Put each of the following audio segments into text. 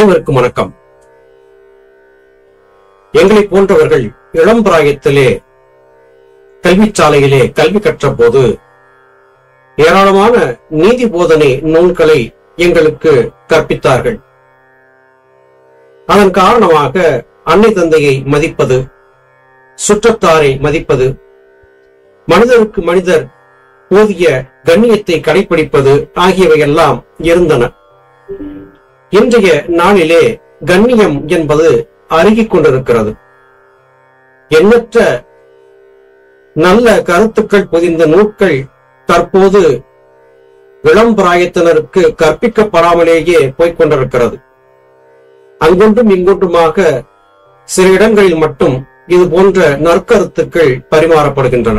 அனைவருக்கும் வணக்கம். எங்களை போன்றவர்கள் இளம் பிராயத்திலே கல்விச்சாலையிலே கல்வி கற்ற போது ஏராளமான நீதி போதனை நூல்களை எங்களுக்கு கற்பித்தார்கள். அதன் காரணமாக அன்னை தந்தையை மதிப்பது, சுற்றத்தாரை மதிப்பது, மனிதருக்கு மனிதர் போதிய கண்ணியத்தை கடைபிடிப்பது ஆகியவையெல்லாம் இருந்தன. இன்றைய நாளிலே கண்ணியம் என்பது அருகிக் கொண்டிருக்கிறது. எண்ணற்ற நல்ல கருத்துக்கள் பொதிந்த நூல்கள் தற்போது இளம் பிராயத்தினருக்கு கற்பிக்கப்படாமலேயே போய்கொண்டிருக்கிறது. அங்கொன்றும் இங்கொன்றுமாக சில இடங்களில் மட்டும் இது போன்ற நற்கருத்துக்கள் பரிமாறப்படுகின்றன.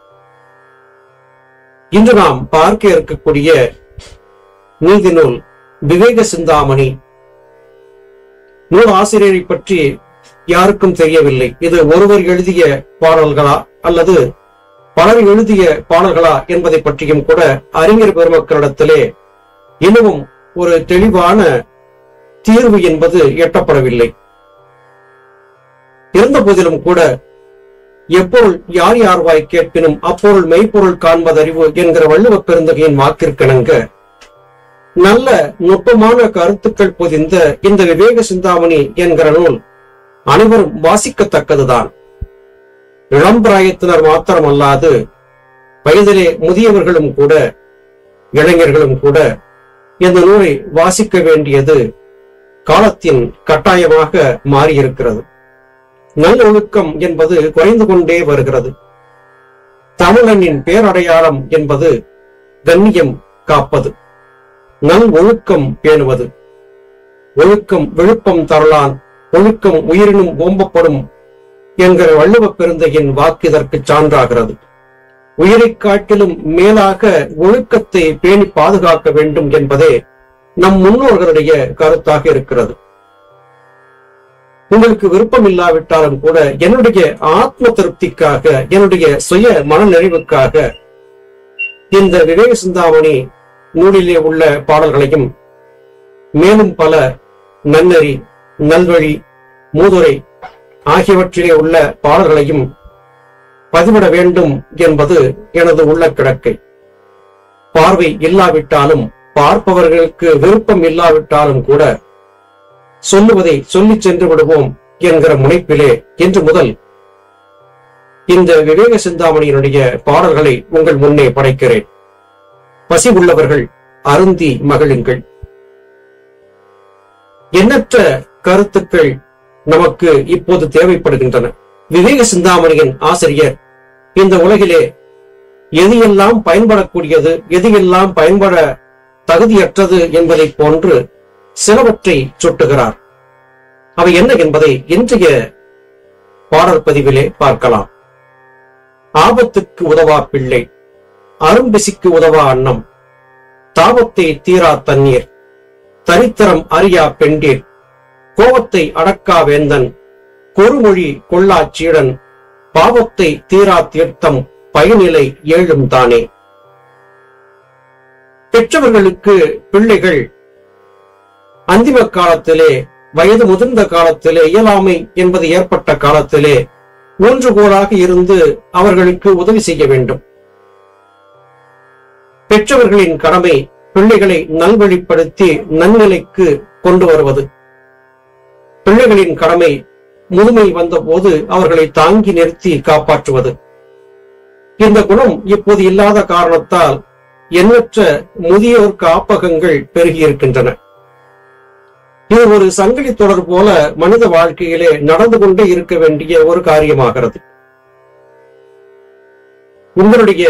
இன்று நாம் பார்க்க இருக்கக்கூடிய நீதி நூல் விவேக சிந்தாமணி. நூல் ஆசிரியரை பற்றி யாருக்கும் தெரியவில்லை. இது ஒருவர் எழுதிய பாடல்களா அல்லது பலர் எழுதிய பாடல்களா என்பதை பற்றியும் கூட அறிஞர் பெருமக்களிடத்திலே இன்னமும் ஒரு தெளிவான தீர்வு என்பது எட்டப்படவில்லை. இருந்த போதிலும் கூட எப்பொருள் யார் யார் வாய் கேட்பினும் அப்பொருள் மெய்ப்பொருள் காண்பதறிவு என்கிற வள்ளுவப் பெருந்தகையின் வாக்கிற்கிணங்க நல்ல நுட்பமான கருத்துக்கள் பொதிந்த இந்த விவேக சிந்தாமணி என்கிற நூல் அனைவரும் வாசிக்கத்தக்கதுதான். இளம் பிராயத்தினர் மாத்திரமல்லாது வயதிலே முதியவர்களும் கூட, இளைஞர்களும் கூட இந்த நூலை வாசிக்க வேண்டியது காலத்தின் கட்டாயமாக மாறியிருக்கிறது. நல்லொழுக்கம் என்பது குறைந்து கொண்டே வருகிறது. தமிழனின் பேரடையாளம் என்பது கண்ணியம் காப்பது, நல் ஒழுக்கம் பேணுவது. ஒழுக்கம் விழுப்பம் தரலான், ஒழுக்கம் உயிரினும் ஓம்பப்படும் என்கிற வள்ளுவப் பெருந்தகையின் வாக்கு இதற்கு சான்றாகிறது. உயிரைக் காட்டிலும் மேலாக ஒழுக்கத்தை பேணி பாதுகாக்க வேண்டும் என்பதே நம் முன்னோர்களுடைய கருத்தாக இருக்கிறது. உங்களுக்கு விருப்பம் இல்லாவிட்டாலும் கூட என்னுடைய ஆத்ம திருப்திக்காக, என்னுடைய சுய மனநிறைவுக்காக இந்த விவேக சிந்தாமணி நூலிலே உள்ள பாடல்களையும் மேலும் பல நன்னெறி, நல்வழி, மூதுரை ஆகியவற்றிலே உள்ள பாடல்களையும் பதிவிட வேண்டும் என்பது எனது உள்ள கிடக்கை. பார்வை இல்லாவிட்டாலும், பார்ப்பவர்களுக்கு விருப்பம் இல்லாவிட்டாலும் கூட சொல்லுவதை சொல்லி சென்று விடுவோம் என்கிற முனைப்பிலே இன்று முதல் இந்த விவேக சிந்தாமணியினுடைய பாடல்களை உங்கள் முன்னே படைக்கிறேன். பசி உள்ளவர்கள் அருந்தி மகிழுங்கள். எண்ணற்ற கருத்துக்கள் நமக்கு இப்போது தேவைப்படுகின்றன. விவேக சிந்தாமணியின் ஆசிரியர் இந்த உலகிலே எது எல்லாம் பயன்படக்கூடியது, எது எல்லாம் பயன்பட தகுதியற்றது என்பதை போன்று சிலவற்றை சுட்டுகிறார். அவை என்ன என்பதை இன்றைய பாடல் பதிவிலே பார்க்கலாம். ஆபத்துக்கு உதவா பிள்ளை, அரும்பிசிக்கு உதவா அன்னம், தாபத்தை தீரா தண்ணீர், தரித்திரம் அறியா பெண்டீர், கோபத்தை அடக்கா வேந்தன், கொருமொழி கொள்ளா சீடன், பாவத்தை தீரா தீர்த்தம், பயனிலை ஏழும் தானே. பெற்றவர்களுக்கு பிள்ளைகள் அந்திம காலத்திலே, வயது முதிர்ந்த காலத்திலே, இயலாமை என்பது ஏற்பட்ட காலத்திலே ஊன்றுகோலாக இருந்து அவர்களுக்கு உதவி செய்ய வேண்டும். பெற்றவர்களின் கடமை பிள்ளைகளை நல்வழிப்படுத்தி நன்னிலைக்கு கொண்டு வருவது. பிள்ளைகளின் கடமை முதுமை வந்த போது அவர்களை தாங்கி நிறுத்தி காப்பாற்றுவது. இந்த குணம் இப்போது இல்லாத காரணத்தால் எண்ணற்ற முதியோர் காப்பகங்கள் பெருகியிருக்கின்றன. இது ஒரு சங்கிலி தொடர் போல மனித வாழ்க்கையிலே நடந்து கொண்டே இருக்க வேண்டிய ஒரு காரியமாகிறது. உங்களுடைய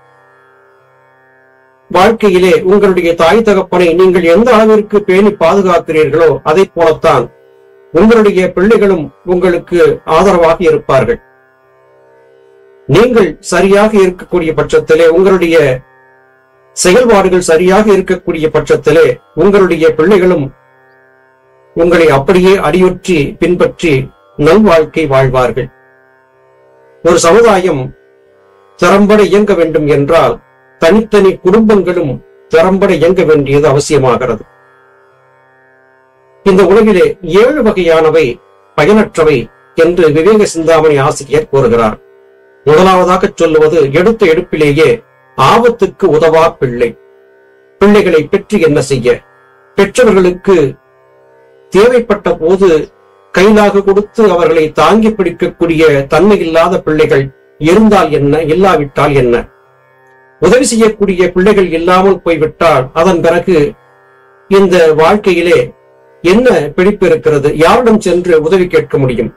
வாழ்க்கையிலே உங்களுடைய தாய் தகப்பனை நீங்கள் எந்த அளவிற்கு பேணி பாதுகாக்கிறீர்களோ அதை போலத்தான் உங்களுடைய பிள்ளைகளும் உங்களுக்கு ஆதரவாக இருப்பார்கள். நீங்கள் சரியாக இருக்கக்கூடிய பட்சத்திலே, உங்களுடைய செயல்பாடுகள் சரியாக இருக்கக்கூடிய பட்சத்திலே உங்களுடைய பிள்ளைகளும் உங்களை அப்படியே அடியொற்றி பின்பற்றி நல்வாழ்க்கை வாழ்வார்கள். ஒரு சமுதாயம் திறம்பட இயங்க வேண்டும் என்றால் தனித்தனி குடும்பங்களும் திறம்பட இயங்க வேண்டியது அவசியமாகிறது. இந்த உலகிலே 7 வகையானவை பயனற்றவை என்று விவேக சிந்தாமணி ஆசிரியர் கூறுகிறார். முதலாவதாக சொல்லுவது, எடுத்த எடுப்பிலேயே ஆபத்துக்கு உதவா பிள்ளை. பிள்ளைகளை பெற்று என்ன செய்ய? பெற்றவர்களுக்கு தேவைப்பட்ட போது கையிலாக கொடுத்து அவர்களை தாங்கி பிடிக்கக்கூடிய தன்மை இல்லாத பிள்ளைகள் இருந்தால் என்ன, இல்லாவிட்டால் என்ன? உதவி செய்யக்கூடிய பிள்ளைகள் இல்லாமல் போய்விட்டால் அதன் பிறகு இந்த வாழ்க்கையிலே என்ன பிடிப்பு இருக்கிறது? யாரிடம் சென்று உதவி கேட்க முடியும்?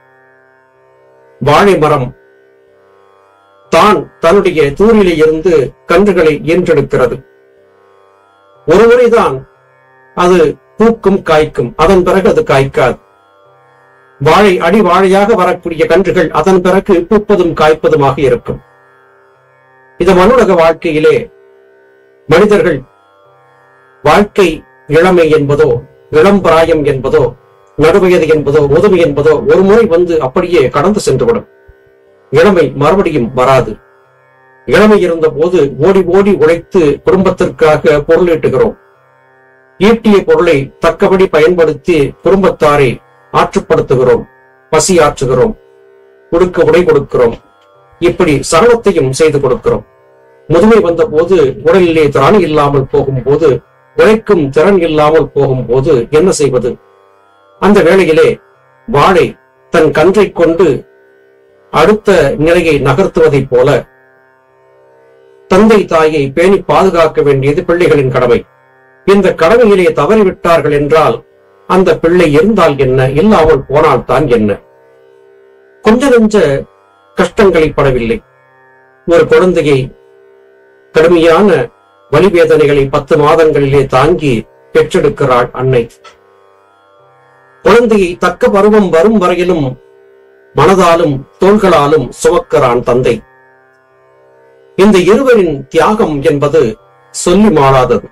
வாழை மரம் தான் தன்னுடைய தூரிலே இருந்து கன்றுகளை ஈன்றெடுக்கிறது. ஒரு முறைதான் அது பூக்கும் காய்க்கும், அதன் பிறகு அது காய்க்காது. வாழை அடி வாழையாக வரக்கூடிய கன்றுகள் அதன் பிறகு பூப்பதும் காய்ப்பதுமாக இருக்கும். இந்த மனுலக வாழ்க்கையிலே மனிதர்கள் வாழ்க்கை இளமை என்பதோ, இளம் பிராயம் என்பதோ, நடுவயது என்பதோ, முதுமை என்பதோ ஒரு முறை வந்து அப்படியே கடந்து சென்றுவிடும். இளமை மறுபடியும் வராது. இளமை இருந்த போது ஓடி ஓடி உழைத்து குடும்பத்திற்காக பொருள் ஈட்டுகிறோம். ஈட்டிய பொருளை தக்கபடி பயன்படுத்தி குடும்பத்தாரை ஆற்றுப்படுத்துகிறோம், பசி ஆற்றுகிறோம், கொடுக்க உடை கொடுக்கிறோம், இப்படி சகலத்தையும் செய்து கொடுக்கிறோம். முதுமை வந்த போது உடலிலே திராணி இல்லாமல் போகும்போது, உழைக்கும் திறன் இல்லாமல் போகும்போது என்ன செய்வது? அந்த வேளையிலே வாழை தன் கன்றை கொண்டு அடுத்த நிலையை நகர்த்துவதைப் போல தந்தை தாயை பேணி பாதுகாக்க வேண்டியது பிள்ளைகளின் கடமை. இந்த கடமையிலே தவறிவிட்டார்கள் என்றால் அந்த பிள்ளை இருந்தால் என்ன, இல்லாமல் போனால் தான் என்ன? கொஞ்ச நெஞ்ச கஷ்டங்களை படவில்லை. ஒரு குழந்தையை கடுமையான வலிவேதனைகளை 10 மாதங்களிலே தாங்கி பெற்றெடுக்கிறாள் அன்னை. குழந்தையை தக்க பருவம் வரும் வரையிலும் மனதாலும் தோள்களாலும் சுமக்கிறான் தந்தை. இந்த இருவரின் தியாகம் என்பது சொல்லி மாளாதது.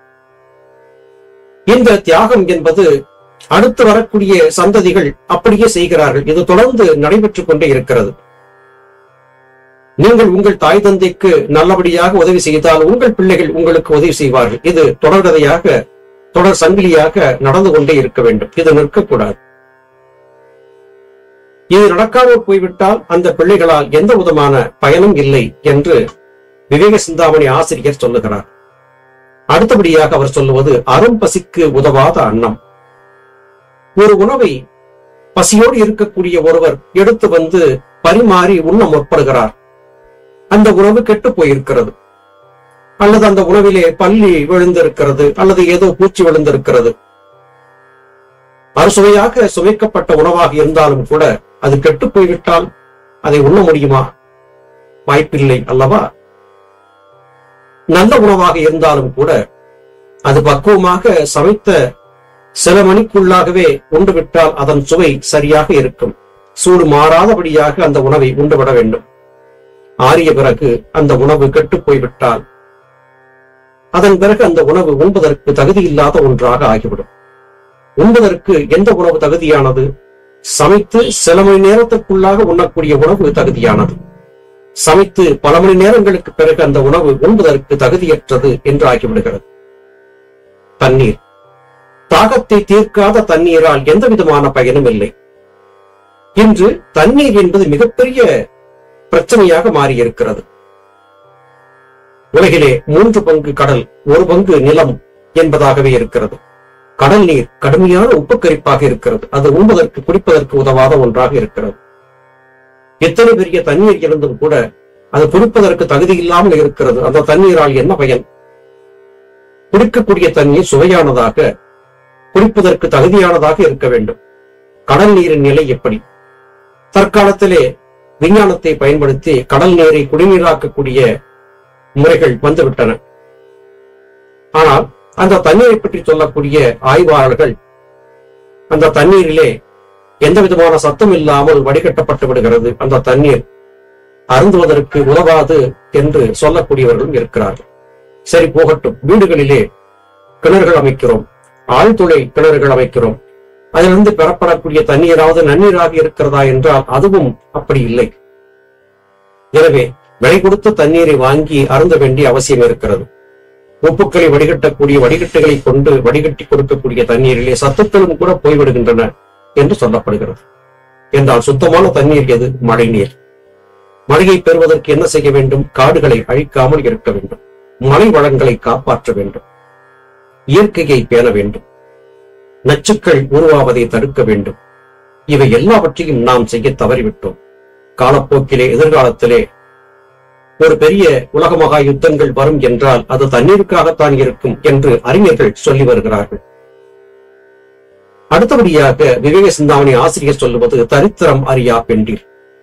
இந்த தியாகம் என்பது அடுத்து வரக்கூடிய சந்ததிகள் அப்படியே செய்கிறார்கள். இது தொடர்ந்து நடைபெற்றுக் கொண்டே இருக்கிறது. நீங்கள் உங்கள் தாய் தந்தைக்கு நல்லபடியாக உதவி செய்தால் உங்கள் பிள்ளைகள் உங்களுக்கு உதவி செய்வார்கள். இது தொடர்கதையாக, தொடர் சங்கிலியாக நடந்து கொண்டே இருக்க வேண்டும். இது நிற்கக்கூடாது. இது நடக்காமல் போய்விட்டால் அந்த பிள்ளைகளால் எந்த விதமான பயனும் இல்லை என்று விவேக சிந்தாமணி ஆசிரியர் சொல்லுகிறார். அடுத்தபடியாக அவர் சொல்லுவது, அரும் பசிக்கு உதவாத அன்னம். ஒரு உணவை பசியோடு இருக்கக்கூடிய ஒருவர் எடுத்து வந்து பரிமாறி உண்ண முற்படுகிறார். அந்த உணவு கெட்டு போயிருக்கிறது, அல்லது அந்த உணவிலே பல்லி விழுந்திருக்கிறது, அல்லது ஏதோ பூச்சி விழுந்திருக்கிறது. அறுசுவையாக சுவைக்கப்பட்ட உணவாக இருந்தாலும் கூட அது கெட்டு போய்விட்டால் அதை உண்ண முடியுமா? வாய்ப்பில்லை அல்லவா? நல்ல உணவாக இருந்தாலும் கூட அது பக்குவமாக சமைத்த சில மணிக்குள்ளாகவே உண்டுவிட்டால் அதன் சுவை சரியாக இருக்கும். சூடு மாறாதபடியாக அந்த உணவை உண்டுவிட வேண்டும். ஆறிய பிறகு அந்த உணவு கெட்டு போய்விட்டால் அதன் பிறகு அந்த உணவு உண்பதற்கு தகுதியில்லாத ஒன்றாக ஆகிவிடும். உண்பதற்கு எந்த உணவு தகுதியானது? சமைத்து சில மணி நேரத்திற்குள்ளாக உண்ணக்கூடிய உணவு தகுதியானது. சமைத்து பல மணி நேரங்களுக்கு பிறகு அந்த உணவு உண்பதற்கு தகுதியற்றது என்று ஆகிவிடுகிறது. தண்ணீர், தாகத்தை தீர்க்காத தண்ணீரால் எந்த விதமான பயனும் இல்லை. இன்று தண்ணீர் என்பது மிகப்பெரிய பிரச்சனையாக மாறியிருக்கிறது. உலகிலே 3 பங்கு கடல், 1 பங்கு நிலம் என்பதாகவே இருக்கிறது. கடல் நீர் கடுமையான உப்புக்கரிப்பாக இருக்கிறது. அது உண்பதற்கு குடிப்பதற்கு உதவாத ஒன்றாக இருக்கிறது. எத்தனை பெரிய தண்ணீர் இருந்தும் கூட அது குடிப்பதற்கு தகுதி இல்லாமல் இருக்கிறது. அந்த தண்ணீரால் என்ன பயன்? குடிக்கக்கூடிய தண்ணீர் சுவையானதாக, குடிப்பதற்கு தகுதியானதாக இருக்க வேண்டும். கடல் நீரின் நிலை எப்படி? தற்காலத்திலே விஞ்ஞானத்தை பயன்படுத்தி கடல் நீரை குடிநீராக்கக்கூடிய முறைகள் வந்துவிட்டன. ஆனால் அந்த தண்ணீரை பற்றி சொல்லக்கூடிய ஆய்வாளர்கள் அந்த தண்ணீரிலே எந்த விதமான சத்தம் இல்லாமல் வடிகட்டப்பட்டு விடுகிறது, அந்த தண்ணீர் அருந்துவதற்கு உதவாது என்று சொல்லக்கூடியவர்களும் இருக்கிறார்கள். சரி, போகட்டும். வீடுகளிலே கிணறுகள் அமைக்கிறோம், ஆழ்துளை கிணறுகள் அமைக்கிறோம். அதிலிருந்து பெறப்படக்கூடிய தண்ணீராவது நன்னீராக இருக்கிறதா என்றால் அதுவும் அப்படி இல்லை. எனவே விலை கொடுத்த தண்ணீரை வாங்கி அருந்த வேண்டிய அவசியம் இருக்கிறது. உப்புக்களை வடிகட்டக்கூடிய வடிகட்டுகளை கொண்டு வடிகட்டி கொடுக்கக்கூடிய தண்ணீரிலே சத்துக்களும் கூட போய்விடுகின்றன என்று சொல்லப்படுகிறது. என்றால் சுத்தமான தண்ணீர் எது? மழை நீர். மழையை பெறுவதற்கு என்ன செய்ய வேண்டும்? காடுகளை அழிக்காமல் இருக்க வேண்டும், மழை வளங்களை காப்பாற்ற வேண்டும், இயற்கையை பேண வேண்டும், நச்சுக்கள் உருவாவதை தடுக்க வேண்டும். இவை எல்லாவற்றையும் நாம் செய்ய தவறிவிட்டோம். காலப்போக்கிலே எதிர்காலத்திலே ஒரு பெரிய உலக மகா யுத்தங்கள் வரும் என்றால் அது தண்ணீருக்காகத்தான் இருக்கும் என்று அறிஞர்கள் சொல்லி வருகிறார்கள். அடுத்தபடியாக விவேக சிந்தாமணி ஆசிரியர் சொல்லுவது தரித்திரம் அறியா பெண்டிர்.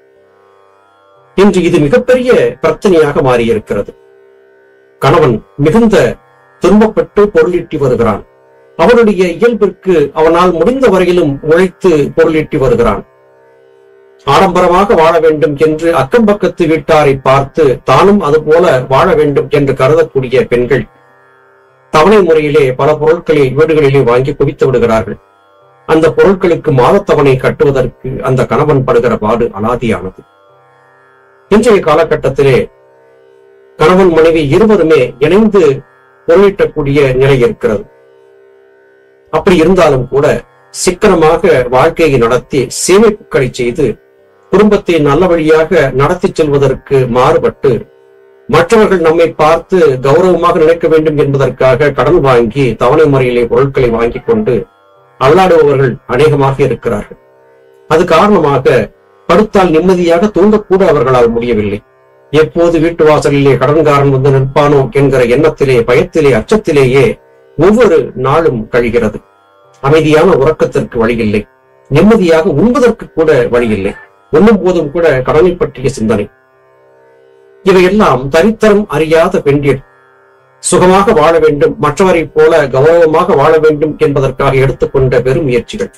இன்று இது மிகப்பெரிய பிரச்சனையாக மாறியிருக்கிறது. கணவன் மிகுந்த துன்பப்பட்டு பொருளீட்டி வருகிறான். அவனுடைய இயல்பிற்கு அவனால் முடிந்த வரையிலும் உழைத்து பொருளீட்டி வருகிறான். ஆடம்பரமாக வாழ வேண்டும் என்று அக்கம் பக்கத்து வீட்டாரை பார்த்து தானும் அதுபோல வாழ வேண்டும் என்று கருதக்கூடிய பெண்கள் தவணை முறையிலே பல பொருட்களை வீடுகளிலே வாங்கி குவித்து விடுகிறார்கள். அந்த பொருட்களுக்கு மாதத்தவணை கட்டுவதற்கு அந்த கணவன் படுகிற பாடு அலாதியானது. இன்றைய காலகட்டத்திலே கணவன் மனைவி இருவருமே இணைந்து பொருளீட்டக்கூடிய நிலை இருக்கிறது. அப்படி இருந்தாலும் கூட சிக்கனமாக வாழ்க்கையை நடத்தி சேமிப்புகளை செய்து குடும்பத்தை நல்ல வழியாக நடத்தி செல்வதற்கு மாறுபட்டு மற்றவர்கள் நம்மை பார்த்து கௌரவமாக நினைக்க வேண்டும் என்பதற்காக கடன் வாங்கி தவணை முறையிலே பொருட்களை வாங்கி கொண்டு அல்லாடுபவர்கள் அநேகமாக இருக்கிறார்கள். அது காரணமாக படுத்தால் நிம்மதியாக தூங்கக்கூட அவர்களால் முடியவில்லை. எப்போது வீட்டு வாசலிலே கடன்காரன் வந்து நிற்பானோ என்கிற எண்ணத்திலே, பயத்திலே, அச்சத்திலேயே ஒவ்வொரு நாளும் கழிகிறது. அமைதியான உறக்கத்திற்கு வழியில்லை, நிம்மதியாக உண்பதற்கு கூட வழியில்லை. உண்ணும் போதும் கூட கடனை பற்றிய சிந்தனை. இவையெல்லாம் தரித்திரம் அறியாத பெண்டிர் சுகமாக வாழ வேண்டும், மற்றவரை போல கௌரவமாக வாழ வேண்டும் என்பதற்காக எடுத்துக்கொண்ட பெரும் முயற்சிகள்.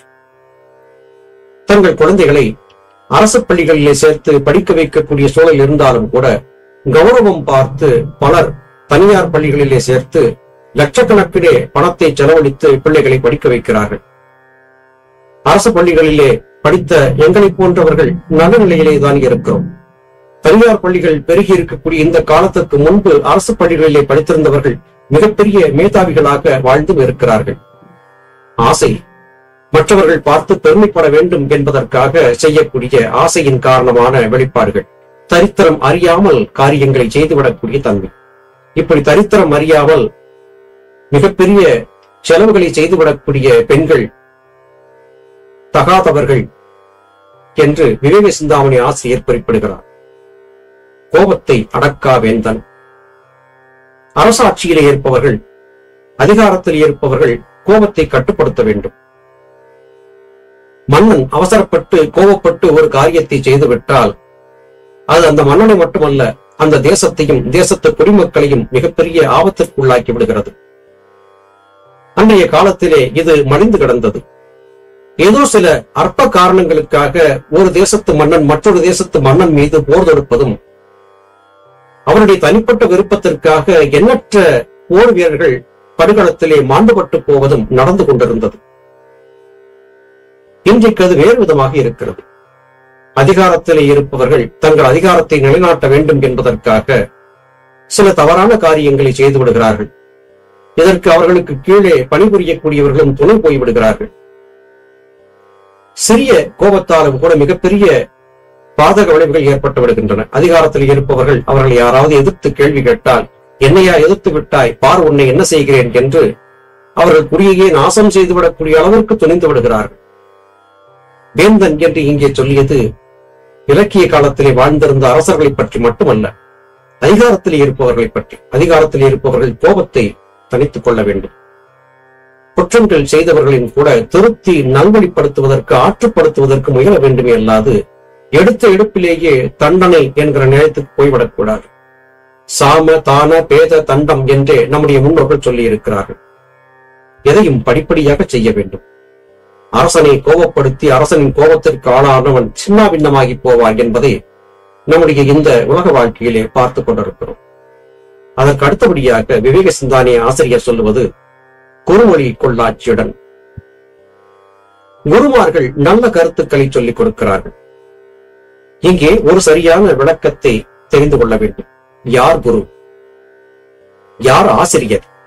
தங்கள் குழந்தைகளை அரசு பள்ளிகளிலே சேர்த்து படிக்க வைக்கக்கூடிய சூழல் இருந்தாலும் கூட கௌரவம் பார்த்து பலர் தனியார் பள்ளிகளிலே சேர்த்து லட்சக்கணக்கிலே பணத்தை செலவழித்து பிள்ளைகளை படிக்க வைக்கிறார்கள். அரசு பள்ளிகளிலே படித்த எங்களை போன்றவர்கள் நல்ல நிலையிலே தான் இருக்கிறோம். தனியார் பள்ளிகள் பெருகி இருக்கக்கூடிய இந்த காலத்துக்கு முன்பு அரசு பள்ளிகளிலே படித்திருந்தவர்கள் மிகப்பெரிய மேதாவிகளாக வாழ்ந்தும் இருக்கிறார்கள். ஆசை, மற்றவர்கள் பார்த்து பெருமைப்பட வேண்டும் என்பதற்காக செய்யக்கூடிய ஆசையின் காரணமான வெளிப்பாடுகள். தரித்திரம் அறியாமல் காரியங்களை செய்துவிடக்கூடிய தன்மை. இப்படி தரித்திரம் அறியாமல் மிகப்பெரிய செலவுகளை செய்துவிடக்கூடிய பெண்கள் தகாதவர்கள் என்று விவேக சிந்தாமணி ஆசிரியர் குறிப்பிடுகிறார். கோபத்தை அடக்கா வேந்தன். அரசாட்சியிலே இருப்பவர்கள், அதிகாரத்தில் இருப்பவர்கள் கோபத்தை கட்டுப்படுத்த வேண்டும். மன்னன் அவசரப்பட்டு கோபப்பட்டு ஒரு காரியத்தை செய்துவிட்டால் அது அந்த மன்னனை மட்டுமல்ல, அந்த தேசத்தையும் தேசத்து குடிமக்களையும் மிகப்பெரிய ஆபத்திற்குள்ளாக்கி விடுகிறது. அன்றைய காலத்திலே இது மடிந்து கிடந்தது. ஏதோ சில அற்ப காரணங்களுக்காக ஒரு தேசத்து மன்னன் மற்றொரு தேசத்து மன்னன் மீது போர் தொடுப்பதும், அவருடைய தனிப்பட்ட விருப்பத்திற்காக எண்ணற்ற போர் வீரர்கள் படுகளத்திலே மாண்டுபட்டு போவதும் நடந்து கொண்டிருந்தது. இன்றைக்கு அது வேறு விதமாக இருக்கிறது. அதிகாரத்திலே இருப்பவர்கள் தங்கள் அதிகாரத்தை நிலைநாட்ட வேண்டும் என்பதற்காக சில தவறான காரியங்களை செய்து விடுகிறார்கள். இதற்கு அவர்களுக்கு கீழே பணிபுரியக்கூடியவர்களும் துணை போய்விடுகிறார்கள். சிறிய கோபத்தாலும் கூட மிகப்பெரிய பாதக விளைவுகள் ஏற்பட்டு விடுகின்றன. அதிகாரத்தில் இருப்பவர்கள் அவர்களை யாராவது எதிர்த்து கேள்வி கேட்டால், என்னையா எதிர்த்து விட்டாய், பார் உன்னை என்ன செய்கிறேன் என்று அவர்கள் குறியே நாசம் செய்துவிடக்கூடிய அளவிற்கு துணிந்து விடுகிறார்கள். வேந்தன் என்று இங்கே சொல்லியது இலக்கிய காலத்திலே வாழ்ந்திருந்த அரசர்களை பற்றி மட்டுமல்ல, அதிகாரத்தில் இருப்பவர்களை பற்றி. அதிகாரத்தில் இருப்பவர்கள் கோபத்தை தனித்துக் கொள்ள வேண்டும். குற்றங்கள் செய்தவர்களின் கூட திருத்தி நல்வழிப்படுத்துவதற்கு, ஆற்றுப்படுத்துவதற்கு முயல வேண்டுமே அல்லாது எடுத்த எடுப்பிலேயே தண்டனை என்கிற நிலையத்துக்கு போய்விடக்கூடாது. சாம தான பேத தண்டம் என்றே நம்முடைய முன்னோர்கள் சொல்லி இருக்கிறார்கள். எதையும் படிப்படியாக செய்ய வேண்டும். அரசனை கோபப்படுத்தி அரசனின் கோபத்திற்கு ஆளானவன் சின்ன பின்னமாகி போவான் என்பதை நம்முடைய இந்த உலக வாழ்க்கையிலே பார்த்து கொண்டிருக்கிறோம். அதற்கு அடுத்தபடியாக விவேக சிந்தாமணி ஆசிரியர் சொல்லுவது குறுமொழி கொள்ளாட்சியுடன். குருமார்கள் நல்ல கருத்துக்களை சொல்லிக் கொடுக்கிறார்கள். இங்கே ஒரு சரியான விளக்கத்தை தெரிந்து கொள்ள வேண்டும். யார் குரு, யார் ஆசிரியர்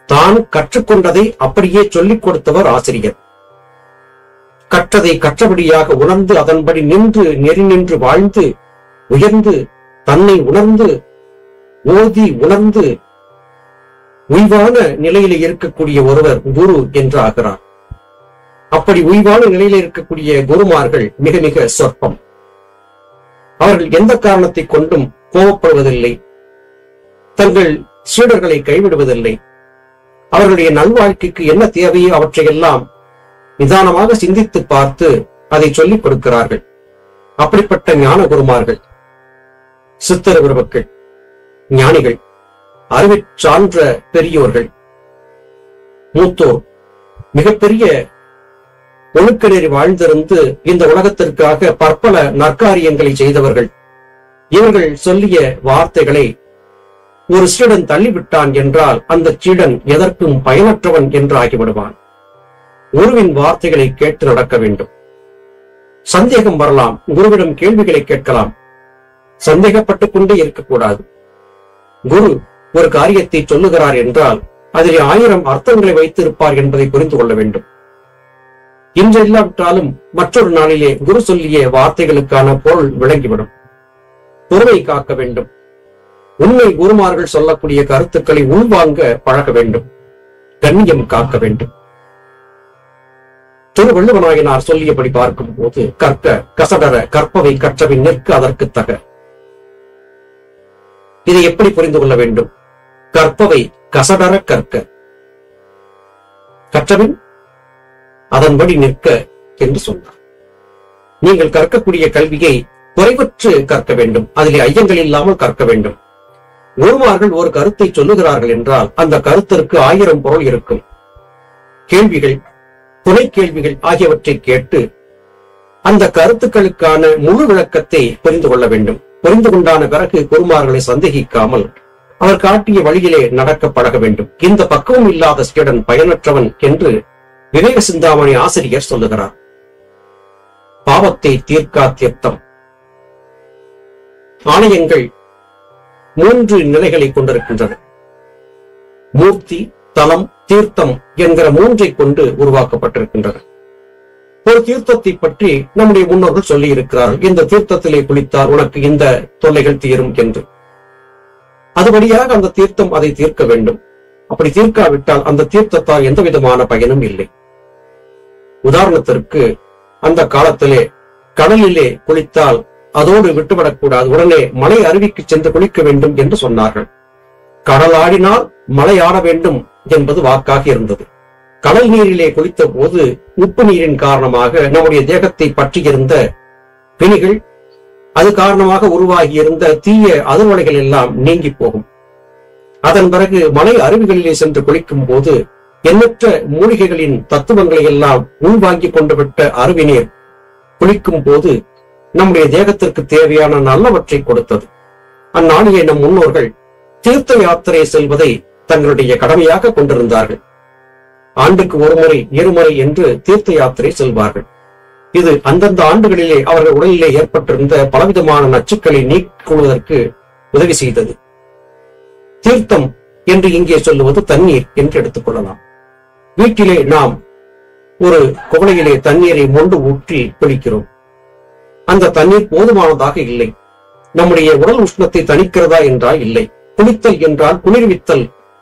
தான் கற்றுக்கொண்டதை அப்படியே சொல்லிக் கொடுத்தவர் ஆசிரியர். கற்றதை கற்றபடியாக உணர்ந்து அதன்படி நின்று நெறி நின்று வாழ்ந்து உயர்ந்து தன்னை உணர்ந்து ஓதி உணர்ந்து உய்வான நிலையில இருக்கக்கூடிய ஒருவர் குரு என்று ஆகிறார். அப்படி உய்வான நிலையில இருக்கக்கூடிய குருமார்கள் மிக மிக சொற்பம். அவர்கள் எந்த காரணத்தை கொண்டும் கோபப்படுவதில்லை, தங்கள் சீடர்களை கைவிடுவதில்லை. அவர்களுடைய நல்வாழ்க்கைக்கு என்ன தேவையோ அவற்றையெல்லாம் நிதானமாக சிந்தித்து பார்த்து அதை சொல்லிக் கொடுக்கிறார்கள். அப்படிப்பட்ட ஞான குருமார்கள், சித்தர் குருக்கள், ஞானிகள், அறிவை சான்ற பெரியோர்கள், மூத்தோர், மிகப்பெரிய ஒழுக்க நெறி வாழ்ந்திருந்து இந்த உலகத்திற்காக பற்பல நற்காரியங்களை செய்தவர்கள். இவர்கள் சொல்லிய வார்த்தைகளை ஒரு சீடன் தள்ளிவிட்டான் என்றால் அந்த சீடன் எதற்கும் பயனற்றவன் என்று ஆகிவிடுவான். குருவின் வார்த்தைகளை கேட்டு நடக்க வேண்டும். சந்தேகம் வரலாம், குருவிடம் கேள்விகளை கேட்கலாம். சந்தேகப்பட்டுக் கொண்டே இருக்கக்கூடாது. குரு ஒரு காரியத்தை சொல்லுகிறார் என்றால் அதில் 1000 அர்த்தங்களை வைத்திருப்பார் என்பதை புரிந்து கொள்ள வேண்டும். இன்று இல்லாவிட்டாலும் மற்றொரு நாளிலே குரு சொல்லிய வார்த்தைகளுக்கான பொருள் விளங்கிவிடும். பொறுமை காக்க வேண்டும். உண்மை குருமார்கள் சொல்லக்கூடிய கருத்துக்களை உள்வாங்க பழக வேண்டும். கண்ணியம் காக்க வேண்டும். திருவள்ளுவனாயினார் சொல்லியபடி பார்க்கும் போது கற்க கசடர கற்பவை கற்றபின் நிற்க அதற்கு தக. இதை எப்படி புரிந்து கொள்ள வேண்டும்? கற்பவை கசடர கற்க, கற்றபின் அதன்படி நிற்க என்று சொன்னார். நீங்கள் கற்கக்கூடிய கல்வியை குறைவற்று கற்க வேண்டும். அதிலே ஐயங்கள் இல்லாமல் கற்க வேண்டும். குருமார்கள் ஒரு கருத்தை சொல்லுகிறார்கள் என்றால் அந்த கருத்திற்கு 1000 பொருள் இருக்கும். கேள்விகள், துணை கேள்விகள் ஆகியவற்றை கேட்டு அந்த கருத்துக்களுக்கான முழு விளக்கத்தை புரிந்து கொள்ள வேண்டும். புரிந்து கொண்டான பிறகு குருமார்களை சந்தேகிக்காமல் அவர் காட்டிய வழியிலே நடக்க பழக வேண்டும். இந்த பக்குவம் இல்லாத சீடன் பயனற்றவன் என்று விவேக சிந்தாமணி ஆசிரியர் சொல்லுகிறார். பாவத்தை தீர்க்கா தீர்த்தம். ஆலயங்கள் 3 நிலைகளை கொண்டிருக்கின்றன. மூர்த்தி, தலம், தீர்த்தம் என்கிற 3ஐ கொண்டு உருவாக்கப்பட்டிருக்கின்றன. ஒரு தீர்த்தத்தை பற்றி நம்முடைய முன்னோர்கள் சொல்லி இருக்கிறார்கள். இந்த தீர்த்தத்திலே குளித்தால் உனக்கு இந்த தொல்லைகள் தீரும் என்று. அதுபடியாக அந்த தீர்த்தம் அதை தீர்க்க வேண்டும். அப்படி தீர்க்காவிட்டால் அந்த தீர்த்தத்தால் எந்த விதமான பயனும் இல்லை. உதாரணத்திற்கு அந்த காலத்திலே கடலிலே குளித்தால் அதோடு விட்டுவிடக்கூடாது, உடனே மலை அருவிக்கு சென்று குளிக்க வேண்டும் என்று சொன்னார்கள். கடல் ஆடினால் மலை ஆட வேண்டும் என்பது வாக்காக இருந்தது. கடல் நீரிலே குளித்த போது உப்பு நீரின் காரணமாக நம்முடைய தேகத்தை பற்றியிருந்த பிணிகள், அது காரணமாக உருவாகியிருந்த தீய அதிர்வலைகள் எல்லாம் நீங்கி போகும். அதன் பிறகு மலை அருவிகளிலே சென்று குளிக்கும் போது எண்ணற்ற மூலிகைகளின் தத்துவங்களை எல்லாம் உள்வாங்கிக் கொண்டு விட்ட அருவி நீர் குளிக்கும் போது நம்முடைய தேகத்திற்கு தேவையான நல்லவற்றை கொடுத்தது. அந்நாளிலே நம் முன்னோர்கள் தீர்த்த யாத்திரை செல்வதை தங்களுடைய கடமையாக கொண்டிருந்தார்கள். ஆண்டுக்கு ஒரு முறை, இருமுறை என்று தீர்த்த யாத்திரை செல்வார்கள். இது அந்தந்த ஆண்டுகளிலே அவர்கள் உடலிலே ஏற்பட்டிருந்த பலவிதமான நச்சுக்களை நீக்குவதற்கு உதவி செய்தது. தீர்த்தம் என்று இங்கே சொல்லுவது தண்ணீர் என்று எடுத்துக் கொள்ளலாம். வீட்டிலே நாம் ஒரு குவளையிலே தண்ணீரை மொண்டு ஊற்றி குளிக்கிறோம். அந்த தண்ணீர் போதுமானதாக இல்லை. நம்முடைய உடல் உஷ்ணத்தை தணிக்கிறதா என்றால் இல்லை. குளித்தல் என்றால் குளிர்வித்தல்,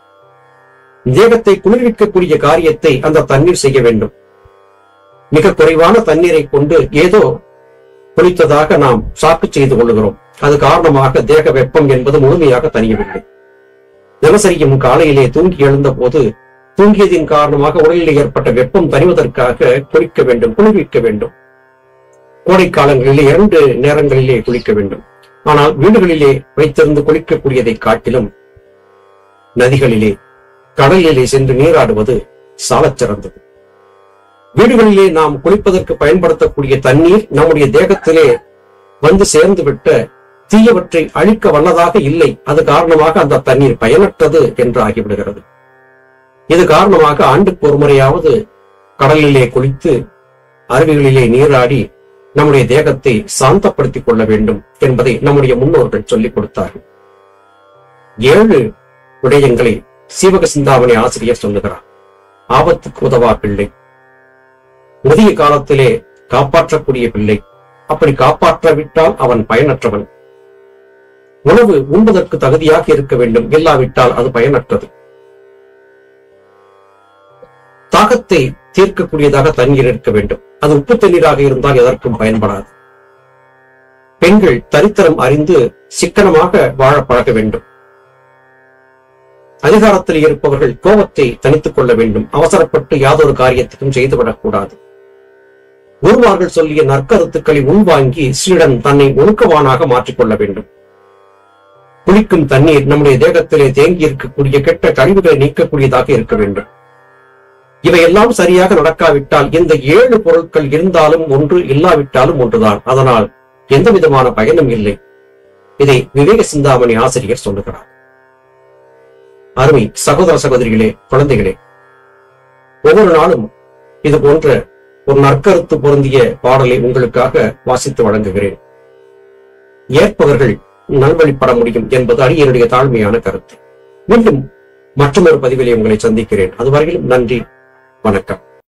தேகத்தை குளிர்விக்கக்கூடிய காரியத்தை அந்த தண்ணீர் செய்ய வேண்டும். மிக குறைவான தண்ணீரை கொண்டு ஏதோ குளித்ததாக நாம் சாக்கு செய்து கொள்ளுகிறோம். அது காரணமாக தேக வெப்பம் என்பது முழுமையாக தணியவில்லை. தினசரியும் காலையிலே தூங்கி எழுந்த போது தூங்கியதின் காரணமாக உடலில் ஏற்பட்ட வெப்பம் தணிவதற்காக குளிக்க வேண்டும், குளிர்விக்க வேண்டும். கோடை காலங்களிலே 2 நேரங்களிலே குளிக்க வேண்டும். ஆனால் வீடுகளிலே வைத்திருந்து குளிக்கக்கூடியதை காட்டிலும் நதிகளிலே, கடலிலே சென்று நீராடுவது சாலச் சிறந்தது. வீடுகளிலே நாம் குளிப்பதற்கு பயன்படுத்தக்கூடிய தண்ணீர் நம்முடைய தேகத்திலே வந்து சேர்ந்து விட்ட தீயவற்றை அழிக்க வல்லதாக இல்லை. அது காரணமாக அந்த தண்ணீர் பயனற்றது என்று ஆகிவிடுகிறது. இது காரணமாக ஆண்டுக்கு ஒரு முறையாவது கடலிலே குளித்து அருவிகளிலே நீராடி நம்முடைய தேகத்தை சாந்தப்படுத்திக் கொள்ள வேண்டும் என்பதை நம்முடைய முன்னோர்கள் சொல்லிக் கொடுத்தார்கள். 7 விடயங்களை சீவக சிந்தாமணி ஆசிரியர் சொல்லுகிறார். ஆபத்துக்கு உதவா பிள்ளை, முதிய காலத்திலே காப்பாற்றக்கூடிய பிள்ளை. அப்படி காப்பாற்றாவிட்டால் அவன் பயனற்றவன். உணவு உண்பதற்கு தகுதியாக இருக்க வேண்டும், இல்லாவிட்டால் அது பயனற்றது. தாகத்தை தீர்க்கக்கூடியதாக தண்ணீர் இருக்க வேண்டும். அது உப்பு தண்ணீராக இருந்தால் எதற்கும் பயன்படாது. பெண்கள் தரித்திரம் அறிந்து சிக்கனமாக வாழ பழக வேண்டும். அதிகாரத்தில் இருப்பவர்கள் கோபத்தை தனித்துக் கொள்ள வேண்டும். அவசரப்பட்டு யாதொரு காரியத்தையும் செய்துவிடக்கூடாது. குருமார்கள் சொல்லிய நற்கருத்துக்களை உள்வாங்கி ஸ்ரீடன் தன்னை ஒழுக்கவானாக மாற்றிக்கொள்ள வேண்டும். குளிக்கும் தண்ணீர் நம்முடைய தேகத்திலே தேங்கி இருக்கக்கூடிய கெட்ட கழிவுகளை நீக்கக்கூடியதாக இருக்க வேண்டும். இவையெல்லாம் சரியாக நடக்காவிட்டால் இந்த 7 பொருட்கள் இருந்தாலும் ஒன்று, இல்லாவிட்டாலும் ஒன்றுதான். அதனால் எந்த விதமான பயனும் இல்லை. இதை விவேக சிந்தாமணி ஆசிரியர் சொல்லுகிறார். அருமை சகோதர சகோதரிகளே, குழந்தைகளே, ஒவ்வொரு நாளும் இது போன்ற ஒரு நற்கருத்து பொருந்திய பாடலை உங்களுக்காக வாசித்து வழங்குகிறேன். ஏற்பவர்கள் நல்வழிப்பட முடியும் என்பது அடியனுடைய தாழ்மையான கருத்து. மீண்டும் மற்றொரு பதிவிலே உங்களை சந்திக்கிறேன். அதுவரையிலும் நன்றி, வணக்கம்.